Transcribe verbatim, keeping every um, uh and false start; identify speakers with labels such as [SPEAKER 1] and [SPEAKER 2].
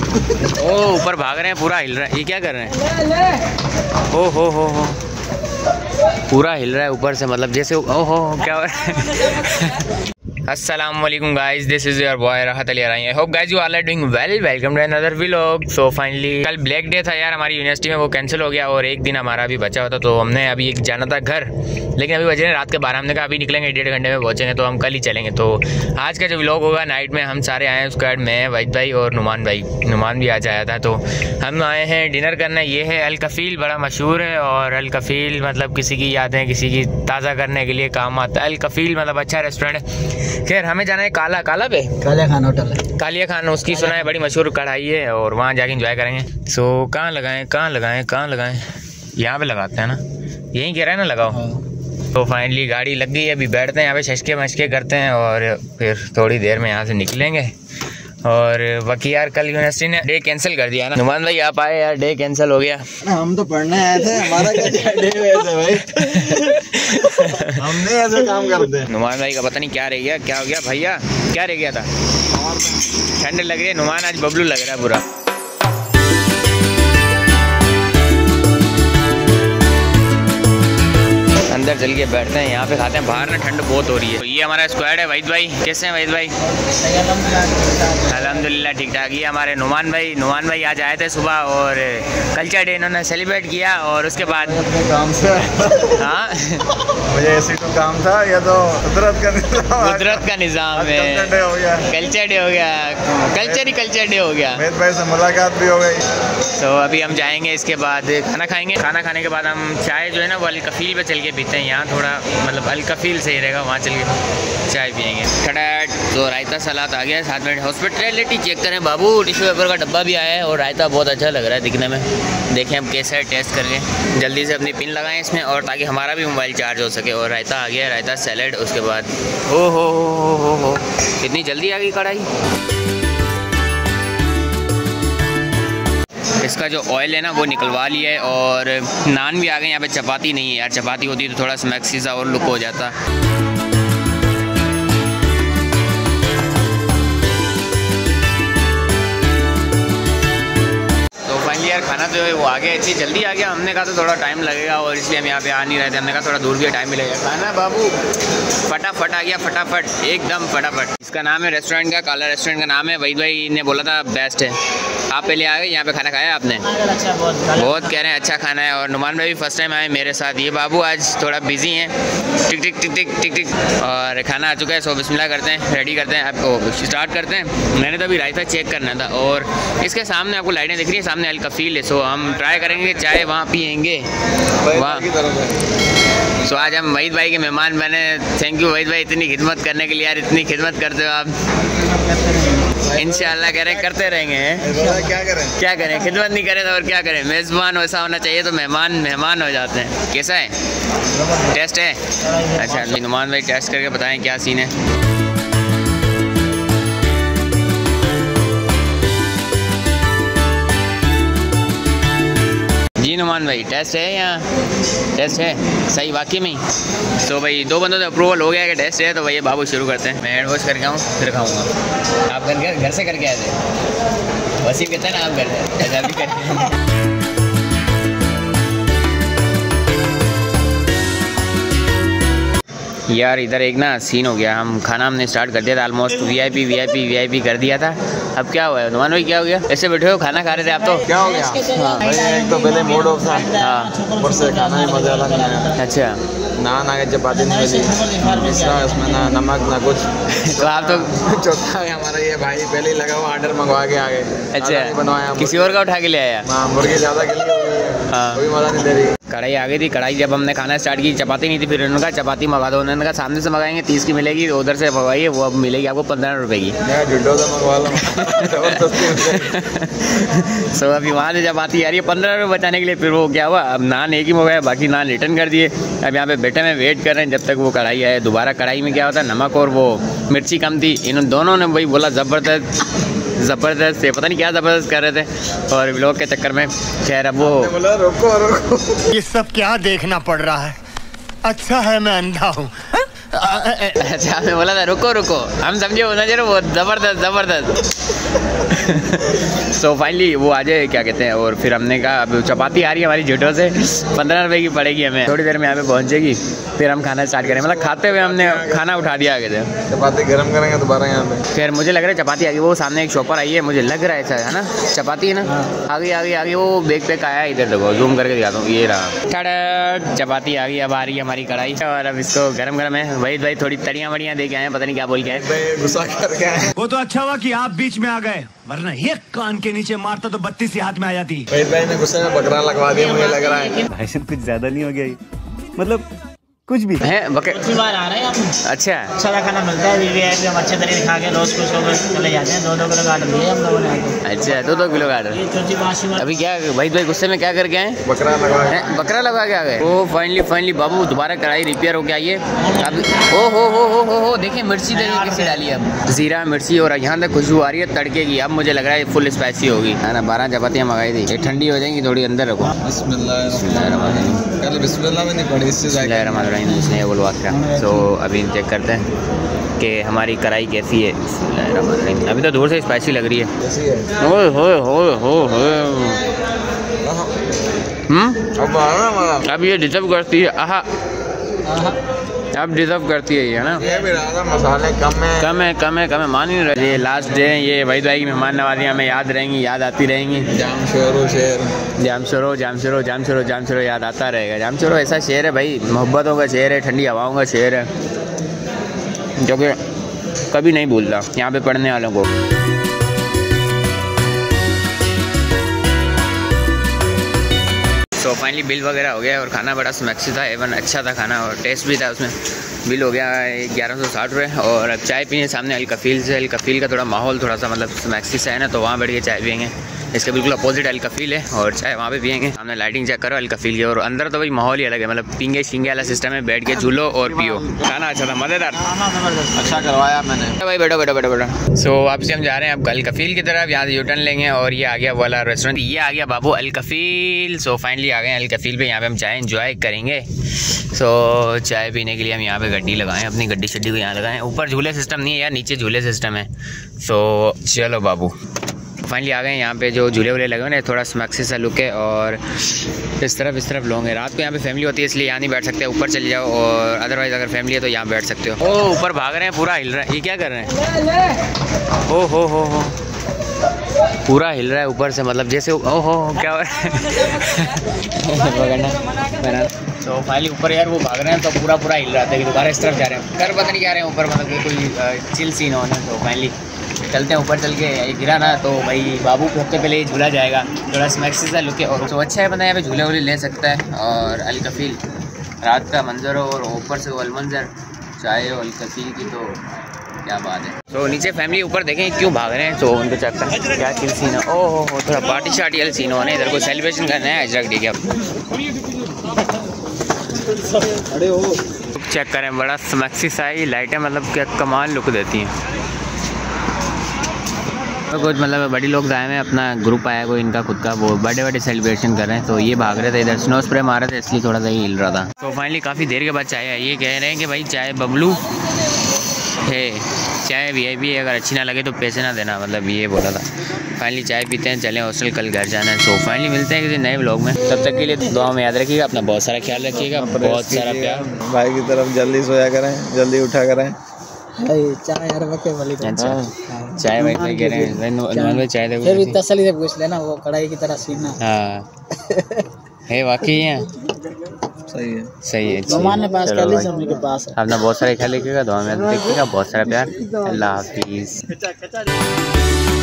[SPEAKER 1] ओ ऊपर भाग रहे हैं, पूरा हिल रहा है। ये क्या कर रहे हैं? ओ हो हो हो पूरा हिल रहा है ऊपर से, मतलब जैसे ओ हो हो क्या हो रहा है। अस्सलाम वालेकुम guys, this is your boy Rahat Ali I hope guys you are are doing well. Welcome to another vlog. So finally कल ब्लैक डे था यार हमारी यूनिवर्सिटी में, वो कैंसिल हो गया और एक दिन हमारा अभी बचा होता, तो हमने अभी एक जाना था घर, लेकिन अभी बजे रात के बारह। हमने कहा अभी निकलेंगे, डेढ़ घंटे में पहुंचेंगे, तो हम कल ही चलेंगे। तो आज का जो व्लॉग होगा नाइट में हम सारे आए हैं स्क्वाड में, वहीद भाई और नुमान भाई। नुमान भी आज आया था, तो हम आए हैं डिनर करना। ये है अल कफ़ील, बड़ा मशहूर है, और अल कफ़ील मतलब किसी की यादें किसी की ताज़ा करने के लिए काम आता है। अल कफ़ील मतलब अच्छा रेस्टोरेंट है। खैर हमें जाना है काला काला पे,
[SPEAKER 2] कालिया खान होटल है,
[SPEAKER 1] कालिया खान, उसकी सुना है बड़ी मशहूर कढ़ाई है, और वहाँ जाके एंजॉय करेंगे। सो कहाँ लगाएं कहाँ लगाएं कहाँ लगाएं यहाँ पे लगाते हैं ना, यहीं कह रहा है ना लगाओ। तो फाइनली गाड़ी लग गई है, अभी बैठते हैं यहाँ पे, छचके मचके करते हैं और फिर थोड़ी देर में यहाँ से निकलेंगे। और बाकी यार कल यूनिवर्सिटी ने डे कैंसिल कर दिया ना। नुमान भाई आप आए यार, डे कैंसिल हो गया।
[SPEAKER 2] हम तो पढ़ने आए थे, हमारा क्या डे वैसे भाई। हमने ऐसे काम करते हैं।
[SPEAKER 1] नुमान भाई का पता नहीं क्या रह गया, क्या हो गया भैया, क्या रह गया था? ठंड लग रही है, नुमान आज बबलू लग रहा है पूरा। अंदर चल के बैठते हैं, यहाँ पे खाते हैं, बाहर ना ठंड बहुत हो रही है। तो ये हमारा स्क्वाड है। वहीद भाई कैसे हैं? वहीद भाई अल्हम्दुलिल्लाह ठीक ठाक। ये हमारे नुमान भाई, नुमान भाई आज आए थे सुबह, और कल्चर डे इन्होंने सेलिब्रेट किया, और उसके बाद
[SPEAKER 2] काम से
[SPEAKER 1] हाँ
[SPEAKER 2] मुझे ऐसे तो काम था, या तो कुदरत का निजाम,
[SPEAKER 1] कुदरत का निज़ाम है,
[SPEAKER 2] कल्चर डे हो गया,
[SPEAKER 1] कल्चर डे हो गया, कल्चर ही कल्चर डे हो गया।
[SPEAKER 2] वहीद भाई से मुलाकात भी हो गई।
[SPEAKER 1] तो अभी हम जाएंगे, इसके बाद खाना खाएंगे। खाना खाने के बाद हम चाय जो है ना वो अल कफ़ील पे चल के पीते हैं। यहाँ थोड़ा मतलब अल कफ़ील सही रहेगा, वहाँ चल के चाय पियेंगे। खटाट तो रायता सलाद आ गया, साथ में हॉस्पिटलिटी चेक करें बाबू, टिश्यू पेपर का डब्बा भी आया है, और रायता बहुत अच्छा लग रहा है दिखने में। देखें हम कैसा है, टेस्ट करके जल्दी से अपनी पिन लगाएं इसमें, और ताकि हमारा भी मोबाइल चार्ज हो सके। और रायता आ गया, रायता सैलेड, उसके बाद हो हो हो हो हो इतनी जल्दी आ गई कढ़ाई। इसका जो ऑयल है ना वो निकलवा लिया है, और नान भी आ गए। यहाँ पे चपाती नहीं है यार, चपाती होती तो थोड़ा स्मैक्सी सा और लुक हो जाता। तो फाइनली यार खाना जो है वो आ गया, इतनी जल्दी आ गया। हमने कहा तो थोड़ा टाइम लगेगा, और इसलिए हम यहाँ पे आ नहीं रहे थे। हमने कहा थोड़ा दूर भी टाइम मिलेगा। खाना बाबू फटाफट आ गया, फटाफट एकदम फटाफट। इसका नाम है रेस्टोरेंट का, काला रेस्टोरेंट का नाम है। वहीद भाई ने बोला था बेस्ट है। आप पहले आ गए यहाँ पे, खाना खाया आपने?
[SPEAKER 2] अच्छा, बहुत
[SPEAKER 1] बहुत कह रहे हैं अच्छा खाना है। और नुमान भाई भी फर्स्ट टाइम आए मेरे साथ। ये बाबू आज थोड़ा बिजी हैं, टिक टिक टिक टिक टिक टिक। और खाना आ चुका है, सो बिस्मिल्लाह करते हैं, रेडी करते हैं, आपको स्टार्ट करते हैं। मैंने तो अभी रायता चेक करना था, और इसके सामने आपको लाइटें दिख रही है, सामने अल कफ़ील है। सो हम ट्राई करेंगे, चाय वहाँ पियेंगे वहाँ। सो आज हम वहीद भाई के मेहमान बने। थैंक यू वहीद भाई इतनी खिदमत करने के लिए यार, इतनी खिदमत करते हो आप। इंशाल्लाह कह रहे करते रहेंगे।
[SPEAKER 2] क्या करें
[SPEAKER 1] क्या करें, खिदमत नहीं करें तो और क्या करें। मेज़बान वैसा होना चाहिए, तो मेहमान मेहमान हो जाते हैं। कैसा है, टेस्ट है? अच्छा नुमान भाई टेस्ट करके बताएं क्या सीन है। जी नुमान भाई टेस्ट है यहाँ, टेस्ट है सही वाकई में ही। तो भाई दो बंदों से अप्रूवल हो गया कि टेस्ट है, तो भाई बाबू शुरू करते हैं। मैं हैंड वॉश करके आऊँ फिर खाऊँगा। आप घर घर से करके आए थे? वसीम कहते हैं ना आप घर से अभी करके। यार इधर एक ना सीन हो गया, हम खाना हमने स्टार्ट कर दिया था, ऑलमोस्ट वीआईपी वीआईपी वीआईपी कर दिया था। अब क्या हुआ है नुमान भाई, क्या हो गया? ऐसे बैठे हो, खाना खा रहे थे आप तो?
[SPEAKER 2] क्या हो गया? हाँ भाई, एक तो पहले मूड ऑफ था, हाँ, ऊपर से खाना ही मजा नहीं आया।
[SPEAKER 1] अच्छा,
[SPEAKER 2] नान आगे चपाती नहीं मिली, तीसरा इसमें ना नमक ना कुछ।
[SPEAKER 1] तो आप तो
[SPEAKER 2] चौथा है हमारा ये भाई पहले ही लगा हुआ ऑर्डर मंगवा के आ गए।
[SPEAKER 1] अच्छा,
[SPEAKER 2] बनवाया
[SPEAKER 1] किसी और का उठा के ले आया?
[SPEAKER 2] हाँ, मुर्गी ज़्यादा गिली हो गई है,
[SPEAKER 1] हाँ,
[SPEAKER 2] कोई मजा नहीं दे रही।
[SPEAKER 1] कढ़ाई आ गई थी, कढ़ाई जब हमने खाना स्टार्ट की चपाती नहीं थी, फिर उन्होंने कहा चपाती मंगा दो। उन्होंने कहा सामने से मंगाएंगे तीस की मिलेगी, उधर से मंगवाइए वो अब मिलेगी आपको पंद्रह रुपए की। सो अभी वहाँ से चपाती आ रही है पंद्रह रुपये बचाने के लिए। फिर वो क्या हुआ, अब नान एक ही मंगाया, बाकी नान रिटर्न कर दिए। अब यहाँ पे बैठे में वेट कर रहे हैं जब तक वो कढ़ाई आए। दोबारा कढ़ाई में क्या होता है, नमक और वो मिर्ची कम थी। इन दोनों ने वही बोला ज़बरदस्त ज़बरदस्त है, पता नहीं क्या ज़बरदस्त कर रहे थे। और व्लॉग के चक्कर में खैर अब वो
[SPEAKER 2] बोला रोको रोको,
[SPEAKER 3] ये सब क्या देखना पड़ रहा है। अच्छा है मैं अंधा हूँ।
[SPEAKER 1] अच्छा आपने बोला था रुको रुको, हम समझे वो नजर वो जबरदस्त जबरदस्त। सो फाइनली वो आ जाए क्या कहते हैं, और फिर हमने कहा अब चपाती आ रही है हमारी जोटो से, पंद्रह रुपए की पड़ेगी हमें, थोड़ी देर में यहाँ पे पहुँचेगी, फिर हम खाना स्टार्ट करें। मतलब खाते हुए हमने खाना उठा दिया आगे से,
[SPEAKER 2] चपाती गर्म करेंगे दोबारा यहाँ पे।
[SPEAKER 1] फिर मुझे लग रहा है चपाती आ गई, वो सामने एक शॉपर आई है, मुझे लग रहा है ऐसा है ना चपाती है ना। आगे आगे आगे वो बेग पे आया, इधर देखो जूम करके दिखाता हूँ, ये रहा चपाती आ गई। अब आ रही है हमारी कढ़ाई और अब इसको गरम गरम है। वहीद भाई थोड़ी तड़ियाँ वड़ियाँ दे के आए, पता नहीं क्या बोल के आए,
[SPEAKER 2] गुस्सा करके आए।
[SPEAKER 3] वो तो अच्छा हुआ कि आप बीच में आ गए, वरना ये कान के नीचे मारता तो बत्तीस ही हाथ में आ जाती।
[SPEAKER 2] वहीद भाई ने गुस्से में बकरा लगवा दिया, मुझे लग रहा है
[SPEAKER 3] भाई सब कुछ ज्यादा नहीं हो गया, मतलब कुछ भी
[SPEAKER 1] है बके।
[SPEAKER 4] बार आ रहे हैं आप।
[SPEAKER 1] अच्छा
[SPEAKER 4] अच्छा खाना मिलता है, वी आई पी हम अच्छे तरीके खा के रोज कुछ लोग चले जाते हैं। दो दो किलो काट दिए हम लोगों ने।
[SPEAKER 1] अच्छा दो दो किलो काट रहे।
[SPEAKER 4] ये छोटी बासी
[SPEAKER 1] अभी क्या भाई भाई गुस्से में क्या करके आए,
[SPEAKER 2] बकरा लगवा
[SPEAKER 1] हैं? बकरा लगा के आ गए। ओ फाइनली फाइनली बाबू दोबारा कढ़ाई रिपेयर हो के आई है। अब ओ हो हो हो हो हो देखिए मिर्ची तरीके से डाली है, अब जीरा मिर्ची और यहाँ तक खुशबू आ रही है तड़के की। अब मुझे लग रहा है फुल स्पाइसी होगी, है ना। बारह चपातियाँ मंगाई थी, ये ठंडी हो जाएंगी, थोड़ी अंदर रखो।
[SPEAKER 2] कल बिस्मिल्लाह में नहीं पड़ी, इससे
[SPEAKER 1] ये बोलवा क्या। तो अभी चेक करते हैं कि हमारी कढ़ाई कैसी है। अभी तो दूर से स्पाइसी लग रही है। ओए होए होए होए हम्म अब ये डिजर्व करती है। आहा अब डिजर्व करती है ये, ना।
[SPEAKER 2] ये भी रहा मसाले कम है
[SPEAKER 1] कम है कम है कम है मान ही नहीं रहे। ये लास्ट डे ये वहीद भाई की मेहमान नवाजी हमें याद रहेंगी, याद आती रहेंगी।
[SPEAKER 2] जाम शोरो शेर
[SPEAKER 1] Jamshoro Jamshoro Jamshoro Jamshoro याद आता रहेगा। जाम शोरो ऐसा शेर है भाई, मोहब्बतों का शेर है, ठंडी हवाओं का शेर है, जो कि कभी नहीं भूलता यहाँ पे पढ़ने वालों को। तो फाइनली बिल वगैरह हो गया और खाना बड़ा स्मैक्सी था, एवन अच्छा था खाना और टेस्ट भी था उसमें। बिल हो गया ग्यारह सौ साठ रुपये। और अब चाय पिए सामने अलकफील से। अलकफील का थोड़ा माहौल थोड़ा सा मतलब स्मैक्सी से है ना, तो वहाँ बैठ के चाय पियेंगे। इसके बिल्कुल अपोजिट अलकफील है और चाय वहाँ पे पियेंगे। हमने लाइटिंग चेक करो अलकफील की, और अंदर तो भाई माहौल ही अलग है, मतलब पिंगे शिंगे वाला सिस्टम है, बैठ के झूलो और पियो। खाना अच्छा था, मज़ेदार,
[SPEAKER 2] अच्छा करवाया मैंने।
[SPEAKER 1] भाई बैठो बैठो बैठो बैठो। सो अब से हम जा रहे हैं अब अलकफील की तरफ, यहाँ से यूटर्न लेंगे और ये आ गया वाला रेस्टोरेंट, ये आ गया बाबू अलकफील। सो फाइनली आ गए अलकफील पे, यहाँ पे हम चाय एंजॉय करेंगे। सो चाय पीने के लिए हम यहाँ पे गड्डी लगाएं, अपनी गड्डी शड्डी को यहाँ लगाएं। ऊपर झूले सिस्टम नहीं है यार, नीचे झूले सिस्टम है। सो चलो बाबू फाइनली आ गए यहाँ पे, जो झूले वूले लगे हुए ना, थोड़ा स्मैक्सी सा लुक है। और इस तरफ इस तरफ लोग हैं। रात को यहाँ पे फैमिली होती है इसलिए यहाँ नहीं बैठ सकते, ऊपर चले जाओ, और अदरवाइज़ अगर फैमिली है तो यहाँ बैठ सकते हो। ओ ऊपर भाग रहे हैं, पूरा हिल रहा है, ये क्या कर रहे हैं? ओ हो हो हो पूरा हिल रहा है ऊपर से, मतलब जैसे ओ हो क्या हो रहा है। तो फाइनली ऊपर यार वो भाग रहे हैं तो पूरा पूरा हिल रहा था कि दोबारा इस तरफ जा रहे हैं, कर पता नहीं क्या रहे हैं ऊपर, मतलब कोई चिल सीन होना। तो फाइनली चलते हैं ऊपर, चल के गिरा ना तो भाई बाबू सबसे पहले ही झूला जाएगा, थोड़ा स्मैक्सी सा लुक है। और तो अच्छा है, बंदा यहाँ पे झूले वूले ले सकता है। और अलकफील रात का मंजर हो और ऊपर से वो अलमंजर चाय और अलकफील की, तो क्या बात है। तो नीचे फैमिली ऊपर देखें क्यों भाग रहे हैं, तो उनको चेक करें क्या चिल सीन है। ओह हो हो थोड़ा पार्टी शार्टी वाला सीन होने, इधर को सेलिब्रेशन करना है अजरक डी के। चेक करें बड़ा स्मैक्सी सा है, लाइटें मतलब क्या कमाल लुक देती हैं। तो कुछ मतलब बड़ी लोग आए हैं, अपना ग्रुप आया कोई इनका खुद का, वो बर्थडे बर्थडे सेलिब्रेशन कर रहे हैं। तो ये भाग रहे थे, इधर स्नो स्प्रे मार रहे थे इसलिए थोड़ा सा ही हिल रहा था। तो फाइनली काफ़ी देर के बाद चाय आई, ये कह रहे हैं कि भाई चाय बबलू है, चाय वी आई पी है, अगर अच्छी ना लगे तो पैसे ना देना, मतलब ये बोला था। फाइनली चाय पीते हैं, चलें हॉस्टल, कल घर जाना है। सो फाइनली मिलते हैं किसी नए व्लॉग में, तब तक के लिए दुआ में याद रखिएगा, अपना बहुत सारा ख्याल रखिएगा, बहुत सारा प्यार।
[SPEAKER 2] भाई की तरफ जल्दी सोया करें, जल्दी उठा करें।
[SPEAKER 4] चाय यार बके वाली।
[SPEAKER 1] अच्छा चाय भाई भाई कह रहे हैं नॉन वेज चाय दे,
[SPEAKER 4] फिर भी तसल्ली से पूछ लेना, वो कढ़ाई की तरह सीना।
[SPEAKER 1] हाँ है वाकई है,
[SPEAKER 2] सही है
[SPEAKER 1] सही है।
[SPEAKER 4] भगवान ने पास कर ली, सब के पास है।
[SPEAKER 1] अपना बहुत सारा ख्याल रखिएगा, दुआ में देखिएगा, बहुत सारा प्यार। अल्लाह हाफिज़।